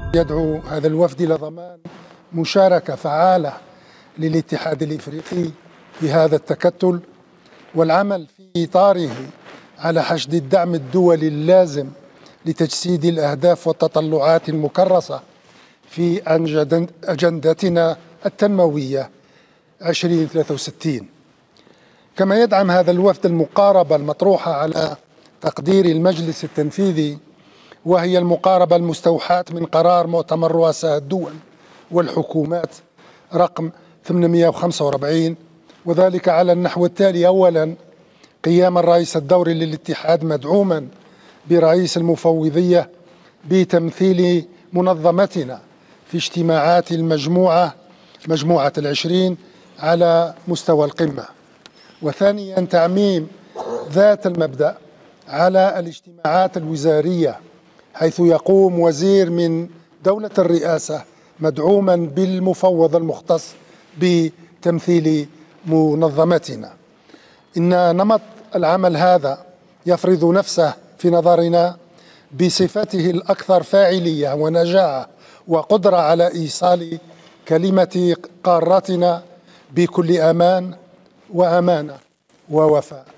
يدعو هذا الوفد إلى ضمان مشاركة فعالة للاتحاد الإفريقي في هذا التكتل، والعمل في إطاره على حشد الدعم الدولي اللازم لتجسيد الأهداف والتطلعات المكرسة في أجندتنا التنموية 2063. كما يدعم هذا الوفد المقاربة المطروحة على تقدير المجلس التنفيذي، وهي المقاربة المستوحاة من قرار مؤتمر رؤساء الدول والحكومات رقم 845، وذلك على النحو التالي: أولا، قيام الرئيس الدوري للاتحاد مدعوما برئيس المفوضية بتمثيل منظمتنا في اجتماعات مجموعة 20 على مستوى القمة. وثانيا، تعميم ذات المبدأ على الاجتماعات الوزارية، حيث يقوم وزير من دولة الرئاسة مدعوما بالمفوض المختص بتمثيل منظمتنا. إن نمط العمل هذا يفرض نفسه في نظرنا بصفته الأكثر فاعلية ونجاعة وقدرة على إيصال كلمة قارتنا بكل أمان وأمانة ووفاء.